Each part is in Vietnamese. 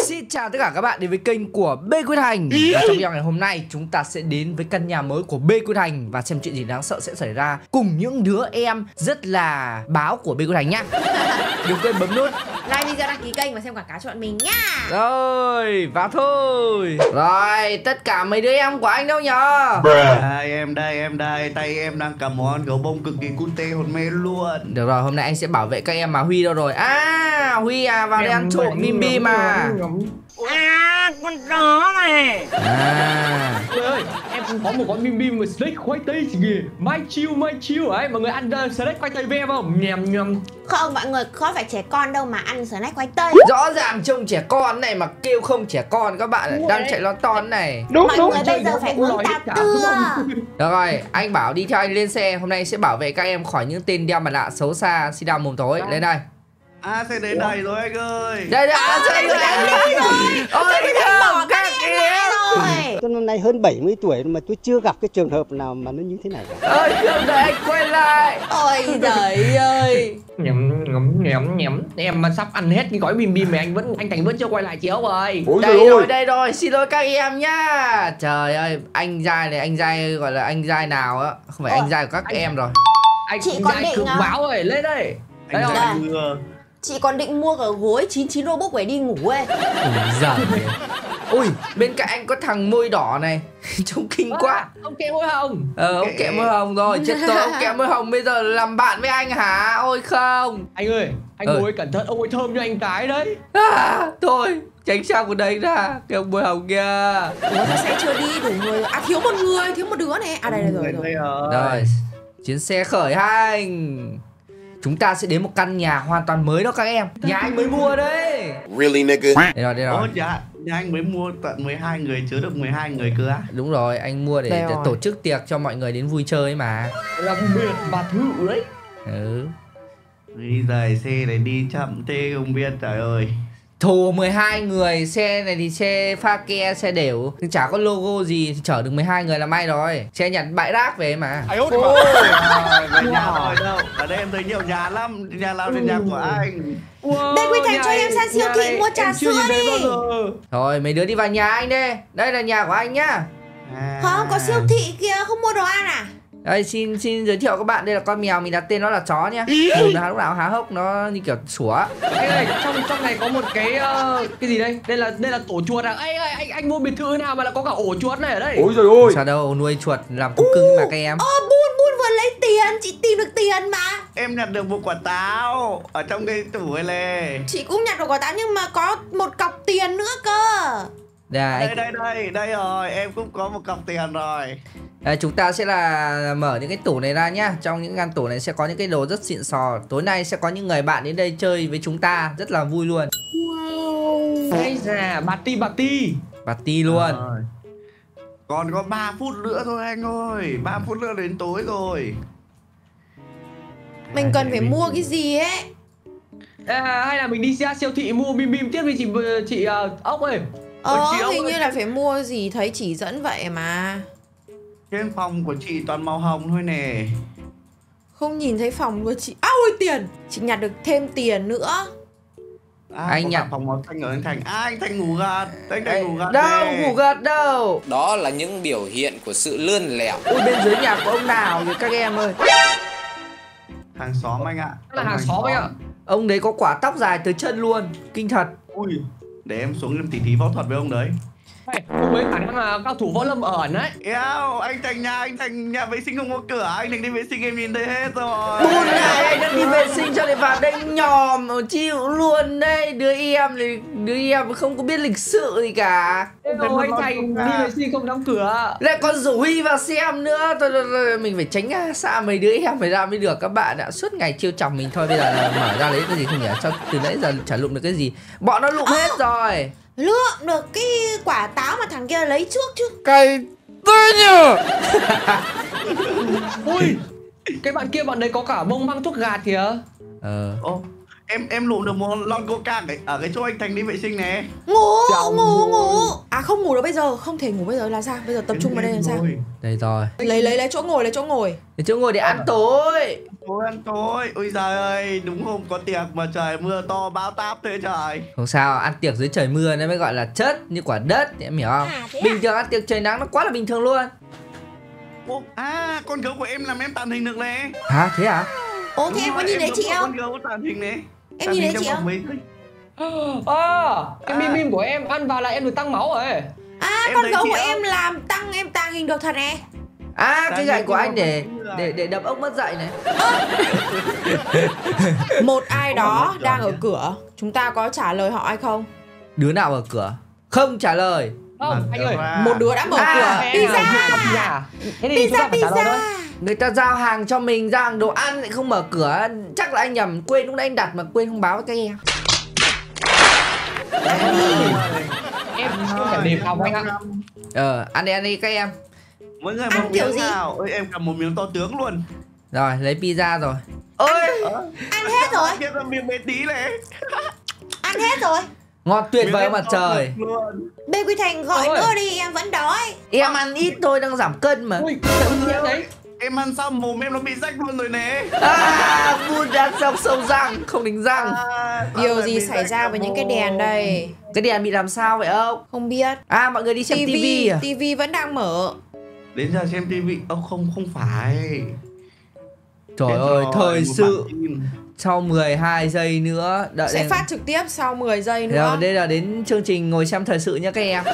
Xin chào tất cả các bạn đến với kênh của Bê Quyết Hành. Và trong video ngày hôm nay chúng ta sẽ đến với căn nhà mới của Bê Quyết Hành và xem chuyện gì đáng sợ sẽ xảy ra cùng những đứa em rất là báo của Bê Quyết Hành nhá. Đừng quên bấm nút like video, đăng ký kênh và xem quảng cáo cho bọn mình nhá. Rồi, vào thôi. Rồi, tất cả mấy đứa em của anh đâu nhờ? Em đây, tay em đang cầm món gấu bông cực kỳ cute hồn mê luôn. Được rồi, hôm nay anh sẽ bảo vệ các em mà. Huy đâu rồi? À, Huy à, vào đây ăn trộm Bim Bim mà. À, con chó này. À, ơi, em cũng có một con bim bim và snake khoai tây kìa. Mai chill ấy, mọi người ăn snake khoai tây với em không? Nhầm nhầm. Không, mọi người có phải trẻ con đâu mà ăn snack khoai tây. rõ ràng trông trẻ con này mà kêu không trẻ con, các bạn đang chạy lon ton này. Mọi người bây giờ phải uống tạt tưa. Được rồi, anh bảo đi theo anh lên xe. Hôm nay anh sẽ bảo vệ các em khỏi những tên đeo mặt nạ xấu xa, xi đau mồm tối. Lên đây. À, xe đến đây rồi anh ơi. Đây đây, xe rồi anh đi rồi. Ôi không, các em. Tôi năm nay hơn 70 tuổi mà tôi chưa gặp cái trường hợp nào mà nó như thế này cả. Ôi không, đợi anh quay lại. Ôi giời ơi. Nhầm. Em mà sắp ăn hết cái gói bim bim mà anh Thành vẫn chưa quay lại chiếu rồi. Đây rồi, xin lỗi các em nhá. Trời ơi, anh Giai này, anh Giai gọi là anh Giai nào á? Không phải anh Giai của các em rồi. Anh Chị còn Giai định cực báo ơi, lên đây. Anh Đây Giai rồi. mưa. Chị còn định mua cả gối 99 Robux để đi ngủ ấy. Giời. Ui, bên cạnh anh có thằng môi đỏ này. Trông kinh quá. Ông kẹ môi hồng. Ông kẹ môi hồng rồi. Chết tôi, ông kẹ môi hồng bây giờ làm bạn với anh hả? Ôi không. Anh ơi, anh ngồi cẩn thận, ông ấy thơm cho anh cái đấy. Thôi, tránh xa của đấy ra. Cái ông môi hồng kia. Ủa, sao sẽ chưa đi đủ người? À, thiếu một người, thiếu một đứa này. À đây rồi. Rồi, chuyến xe khởi hành. Chúng ta sẽ đến một căn nhà hoàn toàn mới đó các em. Nhà anh mới mua đấy. Really nigga? Đây rồi. Ồ, dạ, nhà anh mới mua tận 12 người, chứa được 12 người cơ á. Đúng rồi, anh mua để tổ chức tiệc cho mọi người đến vui chơi mà. Làm biệt bà thử đấy. Ừ. Bây giờ xe này đi chậm thế không biết, trời ơi. Thù 12 người, xe này thì xe pha ke, xe đều, chả có logo gì thì chở được 12 người là may rồi. Xe nhặt bãi rác về mà. Về nhà rồi đâu. Ở đây em thấy nhiều nhà lắm, nhà nào đến nhà của anh. Đây Quy Thành cho em sang siêu thị mua trà sữa đi. Thôi mấy đứa đi vào nhà anh đi. Đây là nhà của anh nhá. Không, có siêu thị kìa, không mua đồ ăn à? Đây xin giới thiệu các bạn, đây là con mèo mình đặt tên nó là chó nhá. Nó lúc nào há hốc, nó như kiểu sủa. Anh ơi, trong này có một cái gì đây? Đây là tổ chuột à? Anh mua biệt thự nào mà lại có cả ổ chuột này ở đây? Ôi trời ơi. Sao đâu, nuôi chuột làm thú cưng mà các em. Bun vừa lấy tiền, chị tìm được tiền mà. Em nhặt được một quả táo ở trong cái tủ ấy lề. Chị cũng nhặt được quả táo nhưng mà có một cọc tiền nữa cơ. Đây rồi, em cũng có một cọc tiền rồi. Chúng ta sẽ là mở những cái tủ này ra nhá. Trong những ngăn tủ này sẽ có những cái đồ rất xịn sò. Tối nay sẽ có những người bạn đến đây chơi với chúng ta, rất là vui luôn. Wow. Ây da, Party luôn. Còn có 3 phút nữa thôi anh ơi. 3 phút nữa đến tối rồi. Mình cần phải mua cái gì ấy? Hay là mình đi ra siêu thị mua bim bim tiếp với chị Ốc ơi. Hình như là phải mua gì, thấy chỉ dẫn vậy mà. Trên phòng của chị toàn màu hồng thôi nè. Không nhìn thấy phòng của chị. Ôi tiền. Chị nhặt được thêm tiền nữa. Anh nhặt phòng màu xanh ở anh Thành. Anh Thành ngủ gật. Anh Thành ngủ gật. Đâu, ngủ gật đâu. Đó là những biểu hiện của sự lươn lẹo. Ui, bên dưới nhà của ông nào vậy các em ơi? Hàng xóm anh ạ. Là hàng xóm anh ạ. Ông đấy có quả tóc dài tới chân luôn. Kinh thật. Ui, để em xuống em tỉ thí võ thuật với ông đấy. Ông ấy khả năng là cao thủ võ lâm ẩn đấy. Eo, anh Thành nhà vệ sinh không có cửa. Anh Thành đi vệ sinh em nhìn thấy hết rồi. Bùn này, anh đang đi vệ sinh cho để vào đây nhòm chịu luôn đây. Đứa em không có biết lịch sự gì cả. Anh Thành đi vệ sinh không đóng cửa. Lại còn rủ Huy vào xem nữa. Thôi, mình phải tránh xa mấy đứa em phải ra mới được các bạn ạ. Suốt ngày trêu chọc mình thôi. Bây giờ là mở ra lấy cái gì không nhỉ? Sao từ nãy giờ chả lụm được cái gì. Bọn nó lụm hết rồi. Lượm được cái quả táo mà thằng kia lấy trước chứ. Cay tươi nhờ. Ui, cái bạn kia bạn đấy có cả bông măng thuốc gạt kìa. Em lụm được một lon coca ở cái chỗ anh Thành đi vệ sinh nè. Ngủ. À không ngủ được bây giờ, không thể ngủ bây giờ là sao? Bây giờ tập trung vào đây làm sao? Đây rồi. Lấy chỗ ngồi, Để chỗ ngồi để ăn tối. Ăn tối. Ôi giời ơi, đúng hôm có tiệc mà trời mưa to bão táp thế trời. Không sao, ăn tiệc dưới trời mưa nó mới gọi là chất như quả đất, em hiểu không? Bình thường ăn tiệc trời nắng nó quá là bình thường luôn. Con gấu của em làm em tàng hình được nè. Hả, thế à? Ô thế em có nhìn thấy chị không? Con gấu tàng hình nè. Em nhìn thấy chị không? Cái mim của em ăn vào là em được tăng máu rồi. Con gấu của em làm tăng em tàng hình được thật nè. Cái gậy của anh để đập ốc mất dậy này. Một ai đó đang ở cửa, chúng ta có trả lời họ hay không? Đứa nào ở cửa? Không trả lời. Không, anh ơi. Một đứa đã mở cửa. Pizza. Thế thì chúng ta phải trả lời thôi. Người ta giao hàng cho mình, giao hàng đồ ăn lại không mở cửa. Chắc là anh nhầm, quên lúc nãy anh đặt mà quên không báo với các em. Em không phải đề phòng anh ạ. Ăn đi các em. Mỗi người một miếng nào. Ôi em cầm một miếng to tướng luôn. Rồi lấy pizza rồi. Ôi Ăn hết rồi. Kia là miếng bé tí này. Ăn hết rồi. ngon tuyệt vời mặt trời. Bê Quy Thành gọi nữa đi, em vẫn đói. Em ăn ít thôi, đang giảm cân mà. Ui, đấy. Em ăn xong mồm em nó bị rách luôn rồi nè. Vun ra xong sâu răng, không đánh răng. Điều gì xảy ra với những cái đèn đây? Cái đèn bị làm sao vậy ông? Không biết. Mọi người đi xem tivi à? Tivi vẫn đang mở. Đến giờ xem tivi. Không phải. Trời ơi, thời sự. Sau 12 giây nữa sẽ phát trực tiếp sau 10 giây nữa. Đây là đến chương trình ngồi xem thời sự nha các em.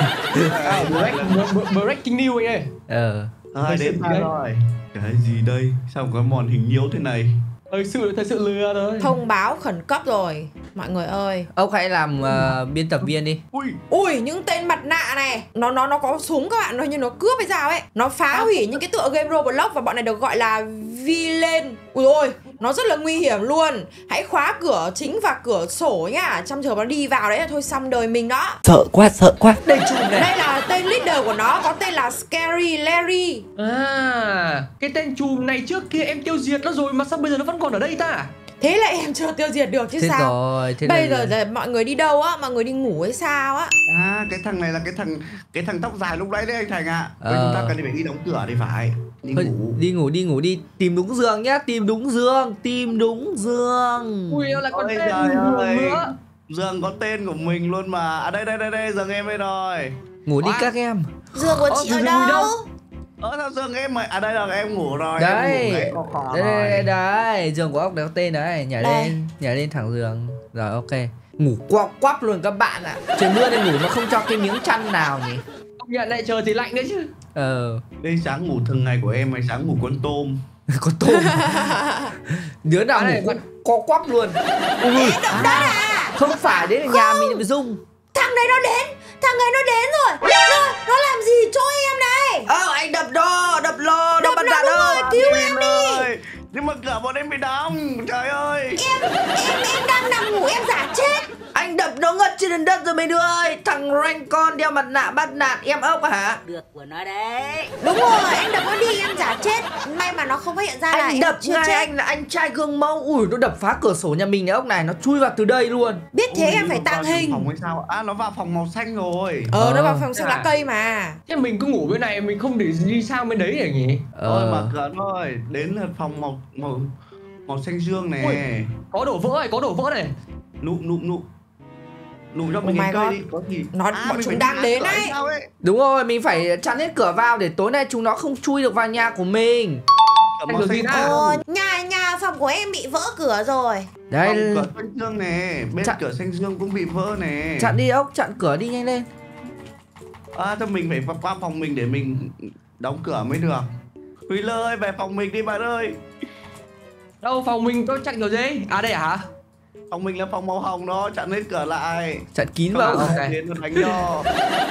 Breaking news anh ơi. Đến rồi. Cái gì đây? Sao có màn hình nhiễu thế này? Thời sự lừa rồi. Thông báo khẩn cấp rồi mọi người ơi. Ông hãy làm biên tập viên đi. Ui những tên mặt nạ này. Nó có súng các bạn, nó như nó cướp hay sao ấy. Nó phá hủy những cái tựa game Roblox và bọn này được gọi là villain. Ui ôi, nó rất là nguy hiểm luôn. Hãy khóa cửa chính và cửa sổ nhá. Trong trường nó đi vào đấy là thôi xong đời mình đó. Sợ quá. Đây chùm này. Đây là tên leader của nó, có tên là Scary Larry. Cái tên chùm này trước kia em tiêu diệt nó rồi mà sao bây giờ nó vẫn còn ở đây ta? Thế là em chưa tiêu diệt được chứ thế sao? Rồi, bây giờ là mọi người đi đâu á? Mọi người đi ngủ hay sao á? Cái thằng này là cái thằng tóc dài lúc đấy đấy anh Thành ạ. Chúng ta cần phải đi đóng cửa thì phải. Đi ngủ đi. Tìm đúng giường nhá, tìm đúng giường. Ui là con tên nữa. Giường có tên của mình luôn mà. Đây giường em đây rồi. Ngủ đi các em. Giường của chị ở đâu? Sao giường em mà đây là em ngủ rồi. Đây. Đây, giường của ốc đấy có tên đấy. Nhảy lên thẳng giường. Rồi ok. Ngủ quắp luôn các bạn ạ. Trời mưa nên ngủ nó không cho cái miếng chăn nào nhỉ. Công nhận lại trời thì lạnh đấy chứ. Đây sáng ngủ thường ngày của em hay sáng ngủ con tôm. Con tôm. Đứa nào ngủ cũng co quắp luôn. Không phải, đấy là nhà mình phải rung. Thằng này nó đến rồi. Nó làm gì chỗ em này? Anh đập lò đập bật đạn ơi. Cứu em đi. Nhưng mà cửa bọn em bị đóng. Trời ơi. Em đang nằm ngủ em giả chết. Anh đập nó ngất trên nền đất rồi mấy đứa ơi. Thằng rank con đeo mặt nạ bắt nạt em ốc hả? Được của nó đấy. Đúng rồi, anh đập nó đi em giả chết. May mà nó không phát hiện ra là anh đập ngay, anh là anh trai gương mẫu. Ui, nó đập phá cửa sổ nhà mình này ốc này. Nó chui vào từ đây luôn. Biết thế em phải tàng hình. Phòng hay sao? Nó vào phòng màu xanh rồi. Nó vào phòng xanh lá cây mà. Thế mình cứ ngủ bên này, mình không để đi sang bên đấy để nhỉ? Thôi mở cửa thôi. Đến là phòng màu xanh dương này. Ui, có đổ vỡ này. Nụ cho mình cái cây đi. Có gì? Bọn chúng đang đến đấy. Đúng rồi, mình phải chắn hết cửa vào để tối nay chúng nó không chui được vào nhà của mình. Nhà phòng của em bị vỡ cửa rồi. Đây cửa xanh dương nè. Bên cửa xanh dương cũng bị vỡ nè. Chặn đi ốc, chặn cửa đi nhanh lên. Thôi mình phải qua phòng mình để mình đóng cửa mới được. Huy Lơ ơi, về phòng mình đi bạn ơi. Đâu phòng mình có chặn kiểu gì? Đây hả? Phòng mình là phòng màu hồng đó, chặn hết cửa lại. Chặn kín vào. Đến nó đánh cho.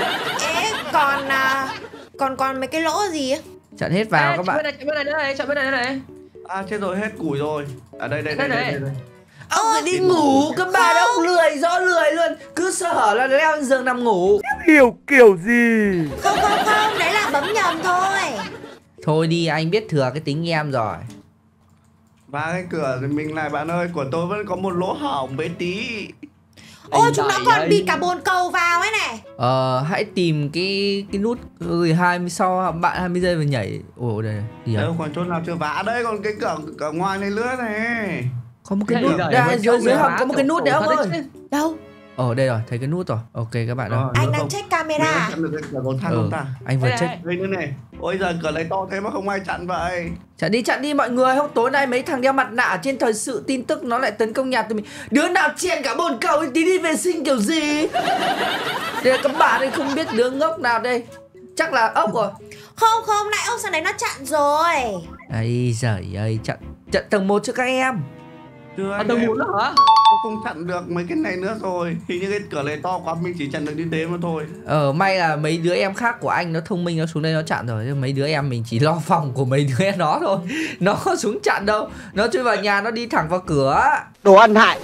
Còn mấy cái lỗ gì á? Chặn hết vào các bạn. Chặn bên này này. Chết rồi, hết củi rồi. Đây. Ông phải đi ngủ các bạn, ông lười rõ lười luôn. Cứ sơ hở là leo lên giường nằm ngủ. Hiểu kiểu gì? Không, đấy là bấm nhầm thôi. Thôi đi, anh biết thừa cái tính em rồi. Và cái cửa thì mình lại bạn ơi, của tôi vẫn có một lỗ hổng bé tí. Ôi chúng nó còn bị cả bồn cầu vào ấy này. Hãy tìm cái nút rồi 20 sau bạn 20 giây và nhảy. Ồ đây gì Đâu còn chỗ nào chưa vả đây, còn cái cửa ngoài này nữa này. có một cái nút dưới hầm có một cái nút đấy ông ơi. Đâu? Đây rồi, thấy cái nút rồi. Ok các bạn ơi. Anh đang check camera. Anh vừa check. Đây nữa này. Ôi giờ cửa này to thế mà không ai chặn vậy. Chặn đi mọi người. Hôm tối nay mấy thằng đeo mặt nạ ở trên thời sự tin tức nó lại tấn công nhà tụi mình. Đứa nào chèn cả bồn cầu tí đi vệ sinh kiểu gì. Đây các bạn ấy không biết đứa ngốc nào đây. Chắc là ốc rồi. Không, nãy ốc sang đấy nó chặn rồi. Ây giời ơi, chặn tầng 1 cho các em. Tầng 1 nữa hả? Không chặn được mấy cái này nữa rồi. Hình như cái cửa này to quá, mình chỉ chặn được như thế mà thôi. May là mấy đứa em khác của anh nó thông minh, nó xuống đây nó chặn rồi. Mấy đứa em mình chỉ lo phòng của mấy đứa em nó thôi. Nó không xuống chặn đâu. Nó chui vào nhà, nó đi thẳng vào cửa. Đồ ăn hại.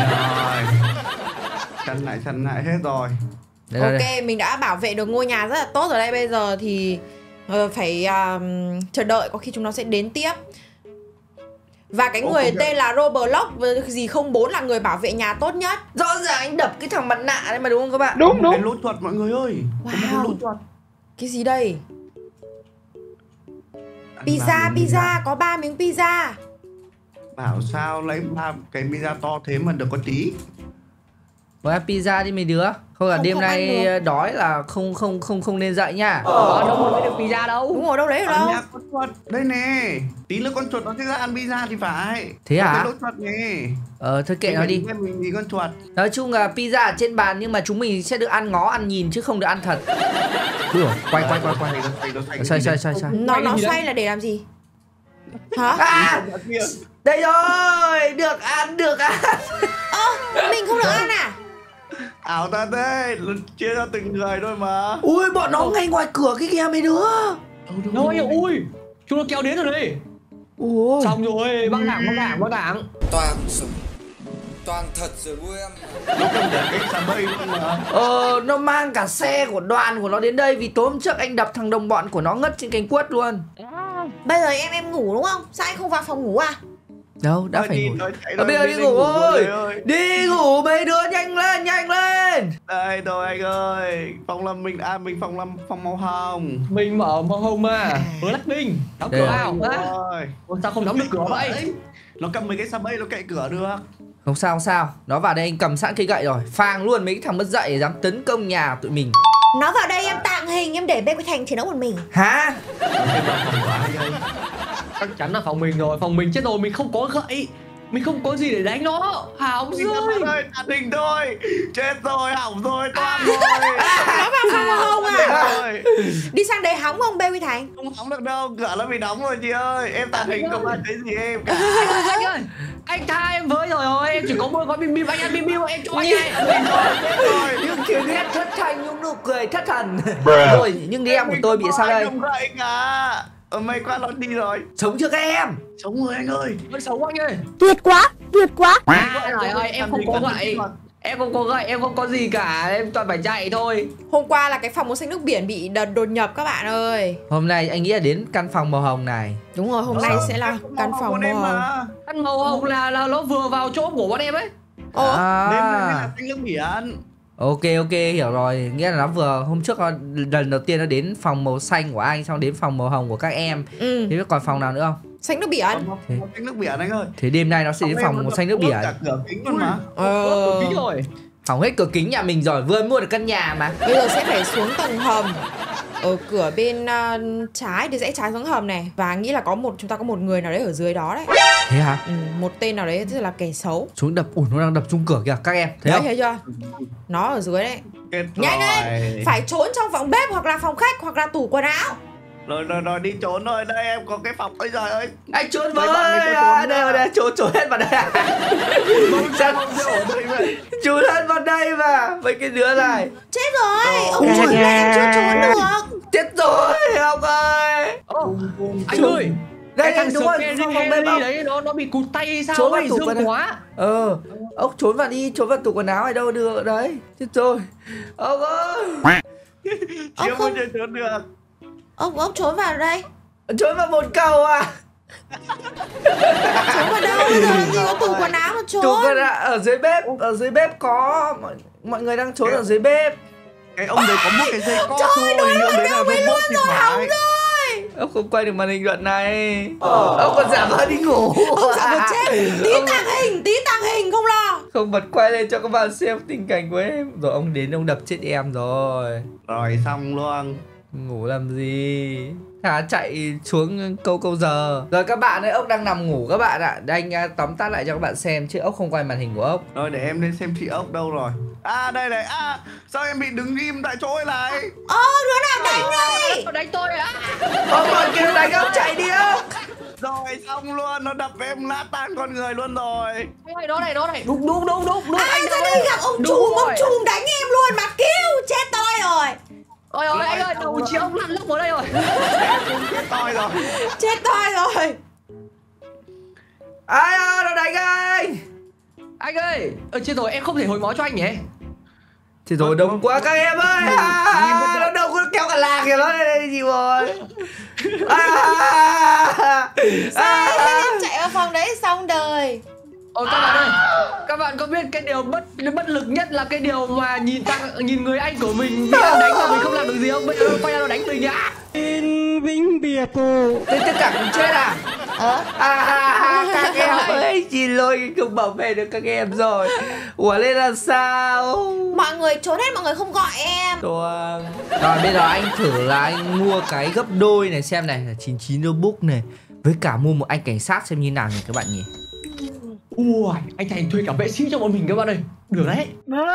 Chặn lại hết rồi. Ok, mình đã bảo vệ được ngôi nhà rất là tốt rồi đây. Bây giờ thì phải chờ đợi, có khi chúng nó sẽ đến tiếp. Và cái người tên là Roblox gì 04 là người bảo vệ nhà tốt nhất. Rõ ràng anh đập cái thằng mặt nạ đấy mà đúng không các bạn? Đúng. Cái lỗ thuật mọi người ơi. Wow. Cái gì đây? Pizza, có 3 miếng pizza. Bảo sao lấy 3 cái pizza to thế mà được có tí. Ăn pizza đi mấy đứa. Không là đêm nay đói là không nên dậy nha. Đâu muốn mới được pizza đâu. Đúng rồi, đâu đấy ở đâu? Nhà con chuột. Đây nè. Tí nữa con chuột nó sẽ ra ăn pizza thì phải. Thế hả? Cái lỗ thuật nè. Thôi kệ nó đi. Mình nhìn con chuột. Nói chung là pizza ở trên bàn nhưng mà chúng mình sẽ được ăn ngó ăn nhìn chứ không được ăn thật. Quay. Xoay. Nó xoay là để làm gì? Hả? Đây rồi, được ăn. Mình không được ăn à? Ảo ta thế, chia ra từng người thôi mà. Ui, bọn nó ngay ngoài cửa cái kia mấy đứa. Ôi, chúng nó kéo đến rồi đây. Ui. Xong rồi, băng đảng. Toàn thật rồi vui em. Nó cầm để cái xà mây luôn mà. Nó mang cả xe của đoàn của nó đến đây vì tối hôm trước anh đập thằng đồng bọn của nó ngất trên cánh quất luôn. Bây giờ em ngủ đúng không? Sao anh không vào phòng ngủ à? Đâu, đã phải ngủ. Bây giờ đi ngủ thôi. Đi ngủ mấy đứa, nhanh lên. Đây rồi anh ơi. Phòng làm mình phòng màu hồng. Mình mở màu hồng mà. Blackpink. Đóng cửa vào. Sao không đóng được cửa vậy? Nó cầm mấy cái xà mây nó cậy cửa được. Không sao. Nó vào đây anh cầm sẵn cây gậy rồi. Phang luôn mấy cái thằng mất dạy dám tấn công nhà tụi mình. Nó vào đây em tàng hình, em để Bê Quy Thành chiến đấu một mình. Hả? Chắc chắn là phòng mình rồi, phòng mình chết rồi, mình không có gậy. Mình không có gì để đánh nó. Hỏng rồi. Tàn hình thôi. Chết rồi, hỏng rồi, toang rồi. Nó vào phòng màu hồng à? Đi sang đây hóng không Bê Quy Thành? Không hỏng được đâu, cửa nó bị đóng rồi chị ơi. Em tàn hình không ai thấy gì em cả. Anh ơi, anh tha em với rồi, em chỉ có mỗi gói bim bim, anh ăn bim bim em cho anh này. Những tiếng hét thất thanh, những nụ cười thất thần. Rồi, nhưng em của tôi bị sao đây? Không gậy cả. May quá nó đi rồi. Sống chưa các em? Sống rồi anh ơi. Vẫn sống anh ơi. Tuyệt quá. Trời ơi, em không có gậy. Em không có gậy, em không có gì cả, em toàn phải chạy thôi. Hôm qua là cái phòng màu xanh nước biển bị đột nhập các bạn ơi. Hôm nay anh nghĩ là đến căn phòng màu hồng này. Đúng rồi, hôm nay sẽ là căn phòng màu hồng. Căn màu hồng là nó vừa vào chỗ của bọn em ấy. Đêm nay là xanh nước biển. Ok, hiểu rồi. Nghĩa là nó vừa hôm trước lần đầu tiên nó đến phòng màu xanh của anh, xong đến phòng màu hồng của các em. Thế còn phòng nào nữa không? Xanh nước biển. Xanh nước biển anh ơi. Thế đêm nay nó sẽ đến phòng màu xanh nước biển. Cả cửa kính luôn mà. Cửa kính rồi. Hỏng hết cửa kính nhà mình rồi, vừa mua được căn nhà mà. Bây giờ sẽ phải xuống tầng hầm. Ở cửa bên trái thì sẽ trái xuống hầm này. Và nghĩ là chúng ta có một người nào đấy ở dưới đó đấy. Thế hả? Một tên nào đấy là kẻ xấu. Xuống đập, nó đang đập trúng cửa kìa các em. Thấy không? Thấy chưa? Nó ở dưới đấy. Nhanh lên, phải trốn trong phòng bếp hoặc là phòng khách hoặc là tủ quần áo. Rồi đi trốn rồi, đây em có cái phòng. Ôi giời ơi. Anh trốn với. Đây trốn hết vào đây. Trốn hết vào đây mà. Mấy cái đứa này. Chết rồi, ông trốn là em chưa trốn được. Chết rồi ông ơi. Anh ơi, đây thằng đúng rồi, phòng bếp đấy, nó bị cụt tay hay sao? Trốn vào ấy, tủ dương quần áo. quá. Ông trốn vào đi, trốn vào tủ quần áo ở đâu được đấy. Chết rồi. Ông ơi. Chưa bao giờ trốn được. Ông trốn vào đây. Trốn vào bồn cầu à? Trốn vào đâu? Bây giờ làm gì có tủ quần áo mà trốn? Tủ quần áo ở dưới bếp có, mọi người đang trốn ở dưới bếp. Cái ông đấy có một cái dây co thôi. Trời, đuổi ông đấy là luôn robot thì rồi, hỏng phải. rồi. Ông không quay được màn hình đoạn này. Ông còn giả vờ đi ngủ. Ông giả vờ chết. Tí tàng hình không lo. Không bật quay lên cho các bạn xem tình cảnh của em. Rồi ông đến ông đập chết em rồi. Rồi xong luôn. Ngủ làm gì? Thả chạy xuống câu giờ. Rồi các bạn ơi, ốc đang nằm ngủ các bạn ạ. Đây anh tóm tắt lại cho các bạn xem chứ ốc không quay màn hình của ốc. Rồi để em lên xem chị ốc đâu rồi. À đây này. À sao em bị đứng im tại chỗ ấy lại? Đứa nào đánh đây? Nó đánh tôi á. Ông còn kia đánh ốc, chạy đi ốc. Rồi xong luôn, nó đập em nát tan con người luôn rồi. Đó này. Đúng. Anh ra đây gặp ông trùm đánh em luôn mà kêu chết tôi rồi. Ôi anh ơi, đầu chiếc ông lăn lóc vào đây rồi. Chết tôi rồi. Chết tôi rồi. Ai ơi, nó đánh anh. Anh ơi, chết rồi, em không thể hồi máu cho anh nhỉ? Thì rồi đông quá các em ơi. Nó đông quá, nó kéo cả làng kìa, nó đây gì rồi. Em chạy vào phòng đấy xong đời. Ôi các bạn ơi, các bạn có biết cái điều bất lực nhất là cái điều mà nhìn người anh của mình bị anh đánh mà mình không làm được gì không? Bây giờ nó quay ra nó đánh mình nhá. Vĩnh biệt cô. Thế tất cả cùng chết à? Các em ơi, xin lỗi không bảo vệ được các em rồi. Ủa lên là sao? Mọi người trốn hết, mọi người không gọi em. Rồi bây giờ anh thử là anh mua cái gấp đôi này xem này, là 99 Robux này. Với cả mua một anh cảnh sát xem như nào nhỉ các bạn nhỉ? Ui, anh Thành thuê cả vệ sĩ cho bọn mình các bạn ơi. Được đấy.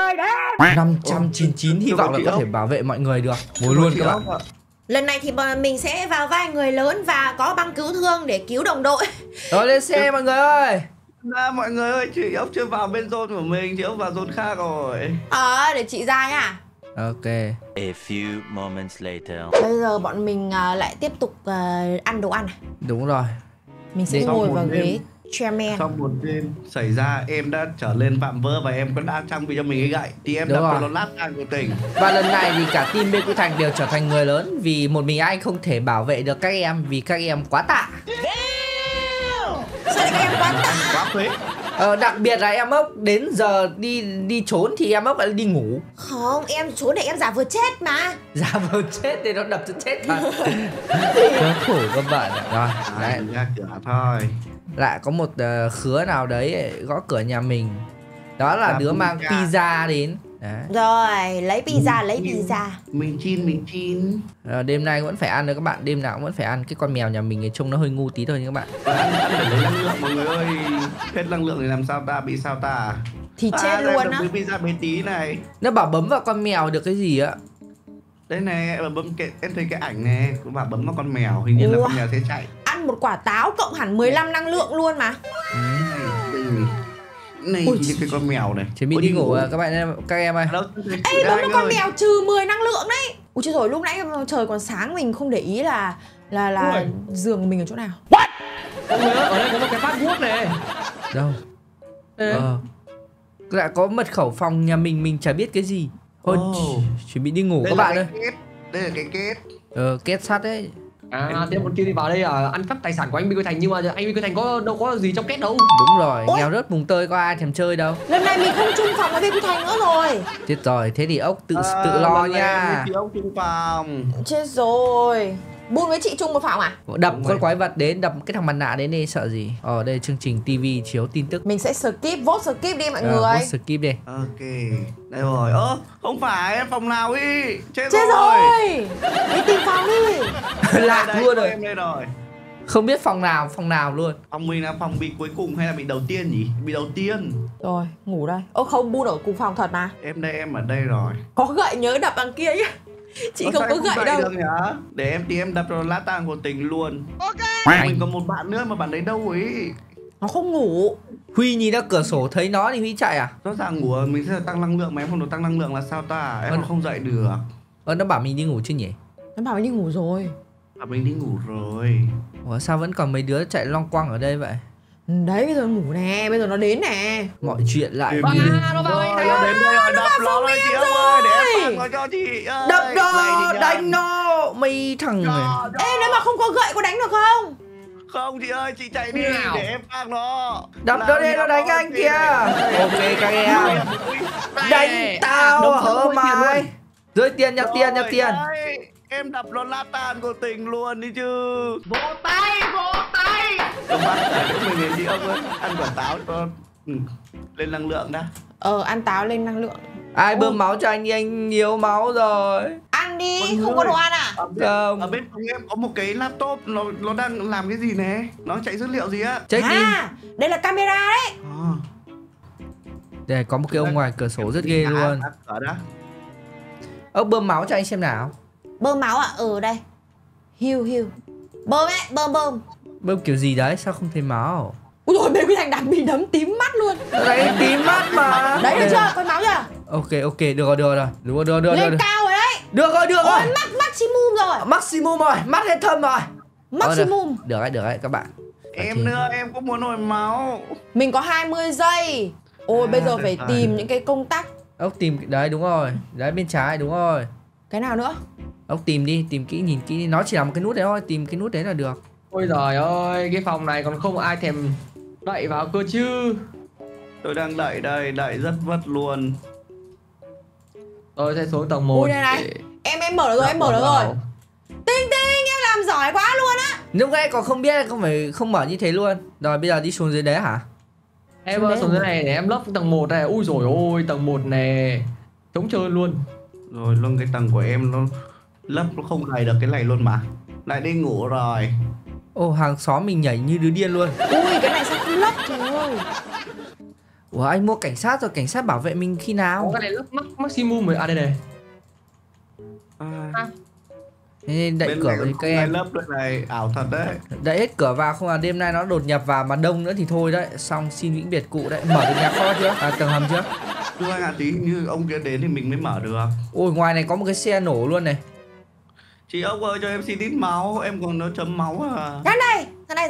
599 hy vọng là có thể bảo vệ mọi người được. Mua luôn các bạn. Lần này thì mình sẽ vào vai người lớn và có băng cứu thương để cứu đồng đội. Rồi lên xe mọi người ơi. Mọi người ơi, chị ốc chưa vào bên zone của mình, chị ốc vào zone khác rồi. Để chị ra nhá. Ok. A few moments later. Bây giờ bọn mình lại tiếp tục ăn đồ ăn. Đúng rồi. Mình sẽ ngồi vào ghế chairman. Trong một đêm xảy ra em đã trở lên vạm vỡ và em đã trang bị cho mình cái gậy thì em đập vào nó lát tan của tỉnh. Và lần này thì cả team Bê Quy Thành đều trở thành người lớn vì một mình anh không thể bảo vệ được các em vì các em quá tạ. Sao lại các em quá tạ? Quá phế. Đặc biệt là em ốc đến giờ đi trốn thì em ốc lại đi ngủ. Không, em trốn để em giả vờ chết mà. Giả vờ chết thì nó đập cho chết thật. Quá khổ các bạn ạ. Rồi, đấy. Ra cửa thôi. Lại có một khứa nào đấy gõ cửa nhà mình. Đó là đứa mang pizza đến. Đấy. Rồi, lấy pizza. Mình chín. Đêm nay vẫn phải ăn nữa các bạn. Đêm nào cũng vẫn phải ăn. Cái con mèo nhà mình trông nó hơi ngu tí thôi nha các bạn. Ăn để lấy năng lượng mọi người ơi. Hết năng lượng thì làm sao ta, bị sao ta? Thì chết luôn á. Pizza bé tí này. Nó bảo bấm vào con mèo được cái gì á. Đây này, bấm cái, em thấy cái ảnh này, cũng bảo bấm vào con mèo, hình như là con mèo sẽ chạy. Ăn một quả táo cộng hẳn 15 năng lượng luôn mà. Này như cái con mèo này. Chuẩn bị đi ngủ các em ơi. Ê, bấm vào con mèo trừ 10 năng lượng đấy. Ui chết rồi, lúc nãy trời còn sáng mình không để ý là giường của mình ở chỗ nào. Mọi người ơi, ở đây có một cái password này. Đâu? Lại có mật khẩu phòng nhà mình chả biết cái gì. Thôi chuẩn bị đi ngủ các bạn ơi. Đây là cái kết. Kết sắt đấy. Thế một kia đi vào đây ăn cắp tài sản của anh Bê Quy Thành, nhưng mà anh Bê Quy Thành đâu có gì trong kết đâu. Đúng rồi, nghèo rớt mùng tơi có ai thèm chơi đâu. Lần này mình không chung phòng với Bê Quy Thành nữa rồi. Chết rồi, thế thì ốc tự lo nha. Ốc chung phòng. Chết rồi. Bun với chị chung một phòng à? Đập con quái vật đến, đập cái thằng mặt nạ đến đi, sợ gì. Đây chương trình TV chiếu tin tức. Mình sẽ vote skip đi mọi người. Vote skip đi. Ok, đây rồi. Không phải, phòng nào ý. Chết rồi. Đi tìm phòng đi. Lạc luôn rồi. Em đây rồi. Không biết phòng nào luôn. Phòng mình là phòng bị cuối cùng hay là bị đầu tiên nhỉ? Bị đầu tiên. Rồi, ngủ đây. Không, Bun ở cùng phòng thật mà. Em ở đây rồi. Có gậy nhớ đập bằng kia nhá. Chị không có gậy đâu. Để em tí em đập vào lá tang của tình luôn. Ok. Mình còn một bạn nữa mà bạn đấy đâu ấy. Nó không ngủ. Huy nhìn ra cửa sổ thấy nó thì Huy chạy à? Rõ ràng ngủ mình sẽ tăng năng lượng mà em không được tăng năng lượng là sao ta? Em không dậy được. Nó bảo mình đi ngủ chứ nhỉ? Nó bảo mình đi ngủ rồi. Mình đi ngủ rồi. Ủa sao vẫn còn mấy đứa chạy long quăng ở đây vậy? Đấy bây giờ ngủ nè, bây giờ nó đến nè. Mọi chuyện lại nó vào anh nó đến đây rồi, đập nó rồi chị ơi, để em phạt nó cho chị. Đập nó, đánh nó, mấy thằng này. Ê nếu mà không có gậy có đánh được không? Không chị ơi, chị chạy đi Nào. để em phang nó. Đập nó đi, nó đánh anh kìa. Ok các em. Đánh tao Đồng hở không có tiền mày. luôn. Rơi tiền, nhập tiền, nhập tiền. Đấy, em đập nó lát tan của tình luôn đi chứ. Vỗ tay, vỗ tay. Không bắt ở chỗ mình đi ông ơi. Ăn quả táo cho lên năng lượng đã. Ăn táo lên năng lượng. Ai bơm máu cho anh đi, anh nhiều máu rồi. Ăn đi, Ôi không có đồ ơi. ăn à? Không. Ở bên phòng em có một cái laptop, nó đang làm cái gì nè? Nó chạy dữ liệu gì á? Check đi. Đây là camera đấy. Đây có một cái ông ngoài cửa sổ rất ghê luôn. Ở đó. Ông bơm máu cho anh xem nào. Bơm máu à? Đây. Hiu. Bơm ấy, bơm. Bơm kiểu gì đấy, sao không thấy máu? Ui dồi, bên Quy Thành đang bị đấm tím mắt luôn. Đấy, tím mắt mà. Đấy, được chưa? Có máu chưa? Ok, được rồi. Lên cao rồi đấy. Được rồi. Ôi, maximum rồi. Maximum rồi, mắt hết thâm rồi. Maximum. Được đấy các bạn. Em nữa, em cũng muốn hồi máu. Mình có 20 giây. Ôi, bây giờ phải tìm những cái công tắc. Ông tìm, đấy đúng rồi. Đấy bên trái, đúng rồi. Cái nào nữa? Ông tìm đi, tìm kỹ, nhìn kỹ đi. Nó chỉ là một cái nút đấy thôi, tìm cái nút đấy là được. Ôi giời ơi, cái phòng này còn không ai thèm đậy vào cơ chứ. Tôi đang đẩy đây, đẩy rất vất luôn. Tôi sẽ xuống tầng 1. Ui đây này. Em mở được rồi, em mở được rồi. Tinh, em làm giỏi quá luôn á. Lúc nãy còn không biết, không mở như thế luôn. Rồi bây giờ đi xuống dưới đấy hả? Em xuống dưới này để em lấp tầng 1 này. Ui dồi ôi, tầng 1 này trống trơn luôn. Rồi luôn cái tầng của em nó lấp nó không đầy được cái này luôn mà. Lại đi ngủ rồi. Ô, hàng xóm mình nhảy như đứa điên luôn. Ui, cái này sao không lấp, trời ơi. Ủa, anh mua cảnh sát rồi, cảnh sát bảo vệ mình khi nào? Có cái này lấp maximum rồi. À đây này. Thế nên đậy Bên cửa này với còn các không ai em. lấp đây này, ảo thật đấy. Đậy hết cửa vào, không là đêm nay nó đột nhập vào mà đông nữa thì thôi đấy. Xong xin vĩnh biệt cụ đấy. Mở được nhà kho chưa? À, tầng hầm chưa? Chưa anh ạ, tí như ông kia đến thì mình mới mở được. Ôi, ngoài này có một cái xe nổ luôn này. Chị ốc ơi, cho em xin ít máu, em còn nó chấm máu à. Ra đây.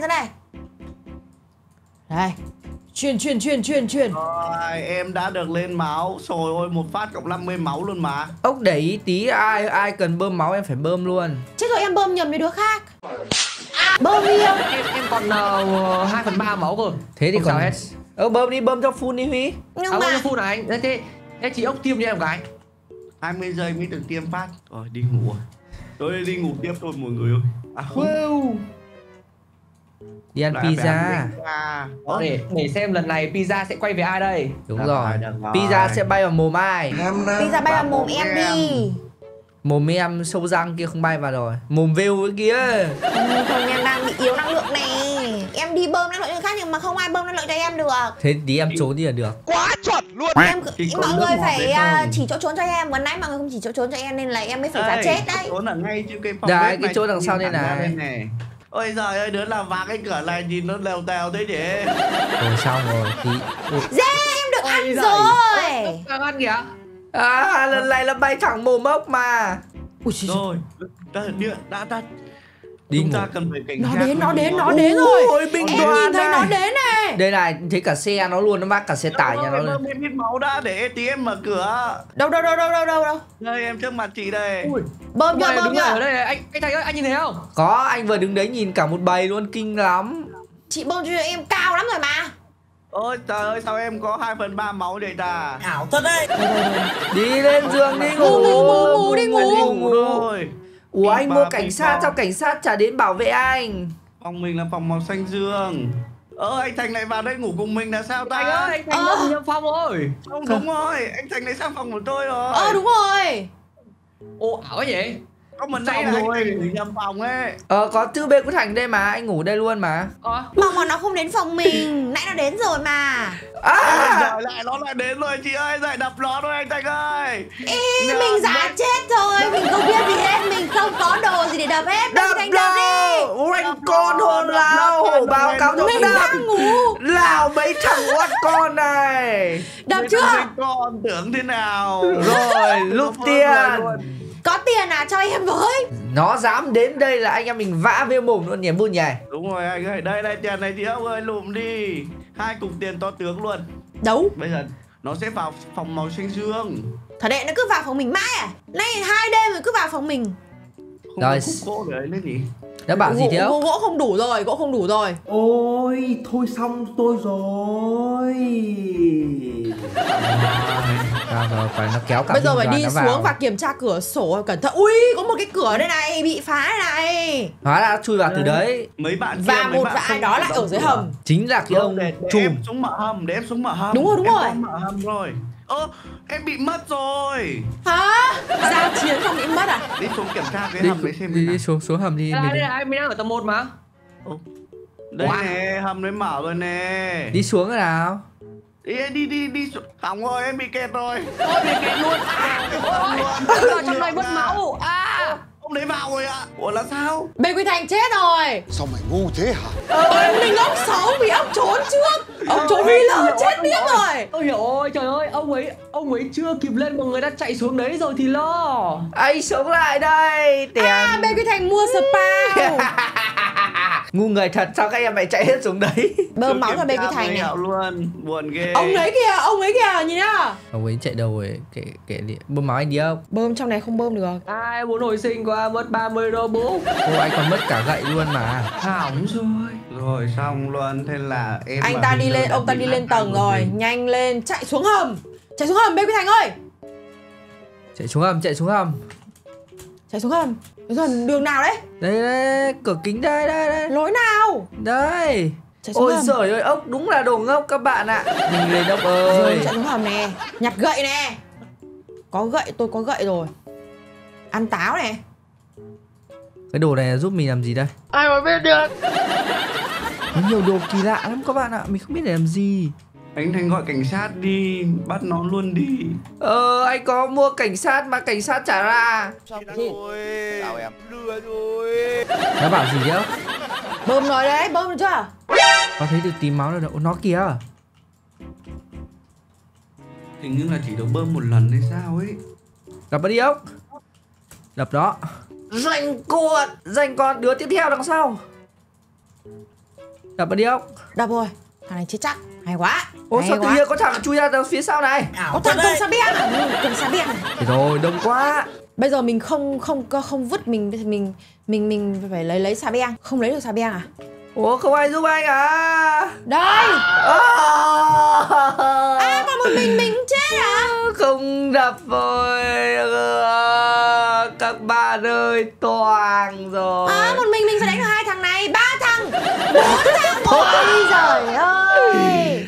Đây. Truyền. Rồi, em đã được lên máu. Trời ơi, một phát cộng 50 máu luôn mà. Ốc để ý tí, ai cần bơm máu em phải bơm luôn. Chết rồi, em bơm nhầm với đứa khác. Bơm đi không? Em còn 2/3 máu cơ. Thế thì Không còn sao hết. bơm đi, bơm cho full đi Huy. Nhưng Bao mà nhiêu phút này anh? Thế chị ốc tiêm cho em cái. 20 giây mới được tiêm phát. Rồi, đi ngủ rồi. Tôi đi ngủ tiếp thôi mọi người ơi. À không. Wow. Đi ăn Lại phải pizza. ăn pizza. Để xem lần này pizza sẽ quay về ai đây. Đúng Được rồi. được rồi. Pizza sẽ bay vào mồm ai? pizza bay vào mồm em đi. Mồm em sâu răng kia không bay vào rồi. Mồm vêu cái kia. Không, em đang bị yếu năng lượng này. Em đi bơm năng lượng cho khác nhưng mà không ai bơm năng lượng cho em được. Thế tí em trốn đi là được. Mọi người phải chỉ chỗ trốn cho em. Vừa nãy mọi người không chỉ chỗ trốn cho em nên là em mới phải ra chết đấy. Trốn ở ngay chứ cái phòng Đấy, bếp cái này, chỗ đằng sau đây nhìn thẳng ra này. này. Ôi giời ơi, đứa làm vác cái cửa này nhìn nó lèo tèo thế nhỉ. Rồi xong rồi tí. Ui. Em được ăn rồi. Đang ăn kìa. À, lần này là bay thẳng mồm ốc mà. Ui, Rồi, đã Đi chúng ngủ. ta cần phải cảnh nó giác. đến rồi. Ôi, binh Em đoàn nhìn thấy nó này. đến này. Đây này, thấy cả xe nó luôn, nó vác cả xe tải nhà nó luôn. Em biết máu đã để tí em mở cửa. Đâu. Đây em trước mặt chị đây. Ui. Bơm chưa, Đứng ở đây này. Anh Thành ơi, anh nhìn thấy không? Có, anh vừa đứng đấy nhìn cả một bầy luôn, kinh lắm. Chị bơm cho em cao lắm rồi mà. Ôi trời ơi, sao em có 2/3 máu vậy ta? Ảo thật đấy. Đi lên giường đi ngủ. Ngủ đi, ngủ. Ngủ rồi. Ủa, anh Đi mua bà, cảnh đi sát, bà. sao cảnh sát chả đến bảo vệ anh? Phòng mình là phòng màu xanh dương. Anh Thành lại vào đây ngủ cùng mình là sao ta? Anh ơi, anh Thành nhầm nhầm phòng rồi. Không đúng rồi, anh Thành lại sang phòng của tôi rồi. Đúng rồi. Ô, ảo cái gì? Có một nãy là anh Thành ngủ nhầm phòng ấy. Có thứ B của Thành đây mà, anh ngủ đây luôn mà. Mong mà nó không đến phòng mình. Nãy nó đến rồi mà. Rồi lại nó lại đến rồi chị ơi, dậy đập nó thôi anh Thành ơi. Mình giả chết rồi. Mình không biết gì hết. Mình không có đồ gì để đập hết. Đập Thành đập đi. Oanh con hồn lao, hổ báo cáo cho Mình đập. đang ngủ. Lào mấy thằng oát con này. Đập chưa? Con tưởng thế nào. Rồi, lúc tiền. Có tiền à, cho em với. Nó dám đến đây là anh em mình vã về mồm luôn nhỉ, Bun nhỉ. Đúng rồi anh ơi, đây tiền này chị ông ơi, lụm đi. 2 cục tiền to tướng luôn. Đâu? Bây giờ nó sẽ vào phòng màu xanh dương. Thật đấy, nó cứ vào phòng mình mãi à? Nay 2 đêm rồi cứ vào phòng mình. Không Rồi. có khúc gỗ để ấy lên nhỉ? Đã bảo gì thế Gỗ, không? gỗ không đủ rồi, gỗ không đủ rồi. Ôi, thôi xong tôi rồi. Rồi, phải nó kéo cả Bây giờ binh phải đoàn đi nó xuống vào. và kiểm tra cửa sổ cẩn thận. Ui, có một cái cửa đây này, bị phá đây này. Hóa ra chui vào từ đấy. Mấy bạn kia, Và mấy một bạn và ai không đó tự lại đóng ở dưới cửa. hầm. Chính là cái ông Để trùm. em xuống mở hầm, để em xuống mở hầm. Đúng rồi, đúng em rồi. có mở hầm rồi. Em bị mất rồi. Hả? Giao chiến không bị mất à? Đi xuống kiểm tra cái Đi, hầm đấy xem đi, nào. đi xuống hầm đi. Đây Mình đây là mình đang ở tầng 1 mà. Đây nè, hầm đấy mở rồi nè. đi xuống rồi nào. Đi xuống. Hỏng rồi, em bị kẹt rồi. Ôi bị kẹt luôn. Ôi trong này mất máu. Ông đấy vào rồi ạ. Ủa là sao? Bê Quy Thành chết rồi. Sao mày ngu thế hả? Ông Linh ốc xấu vì ông trốn trước. Ông trốn vì lỡ chết biết rồi. Ôi hiểu ơi, trời ơi, ông ấy chưa kịp lên mà người đã chạy xuống đấy rồi thì lo. Anh sống lại đây. À, Bê Quy Thành mua spa. Ngu người thật, sao các em lại chạy hết xuống đấy? Bơm máu cho Bê Quy Kiểm tra Thành mới này. hẹo luôn. Buồn ghê. Ông ấy kìa, nhìn nhá. Ông ấy chạy đâu rồi? Kệ đi. Bơm máu anh đi không? Bơm trong này không bơm được. Ai muốn hồi sinh qua mất 30 đô bố. Ô, anh còn mất cả gậy luôn mà. Hỏng rồi. Rồi xong luôn. Thế là em Anh và ta Huy đi Lơ lên, đã ông ta bị đi lát lên tan tầng một rồi. mình. Nhanh lên, chạy xuống hầm. Chạy xuống hầm Bê Quy Thành ơi. Chạy xuống hầm. Chạy xuống hầm. Đường nào đấy? Đây, cửa kính đây. Lối nào? Đây. Chạy xuống Ôi hầm. giời ơi, ốc đúng là đồ ngốc các bạn ạ. Mình lên ốc Rồi ơi. chạy xuống hầm nè. Nhặt gậy nè. Có gậy, tôi có gậy rồi. Ăn táo nè. Cái đồ này giúp mình làm gì đây? Ai mà biết được. Có nhiều đồ kỳ lạ lắm các bạn ạ. Mình không biết để làm gì. Anh Thành gọi cảnh sát đi. Bắt nó luôn đi. Anh có mua cảnh sát mà cảnh sát trả ra. Xong rồi. Sao em? Lừa rồi. Nó bảo gì đấy? Bơm rồi đấy, bơm được chưa? Có thấy được tí máu đâu? Nó kìa. Hình như là chỉ được bơm một lần hay sao ấy. Đập vào đi ốc. Đập đó. Giành con đứa tiếp theo đằng sau. Đập vào đi ốc. Đập rồi. Thằng này chết chắc. Hay quá. Ô Hay sao tự quá. nhiên có thằng chui ra từ phía sau này? Có thằng cầm xà beng à? Cầm xà beng. Thế rồi, đông quá. Bây giờ mình không vứt, mình phải lấy xà beng. Không lấy được xà beng à? Ủa không ai giúp anh à? Đây. À, còn một mình chết à? Không đập rồi. Các bạn ơi, toang rồi. À, một mình sẽ đánh được 2 thằng này, 3 thằng, 4 thằng. Ôi giời ơi.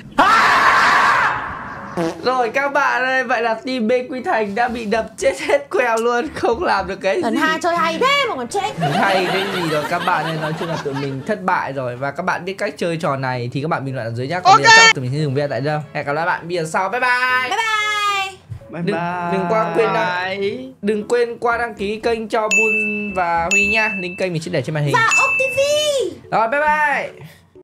Rồi các bạn ơi, vậy là team Bê Quy Thành đã bị đập chết hết quèo luôn. Không làm được cái gì. Lần 2 chơi hay thế mà còn chết. Hay cái gì rồi các bạn ơi. Nói chung là tụi mình thất bại rồi. Và các bạn biết cách chơi trò này thì các bạn bình luận ở dưới nhé. Còn bây giờ chắc tụi mình sẽ dừng video tại đâu. Hẹn gặp lại bạn video sau. Bye bye. Bye bye. Bye Đừng, bye. đừng quên qua đăng ký kênh cho Bun và Huy nha. Link kênh mình sẽ để trên màn hình. Và Ốc TV. Rồi bye bye.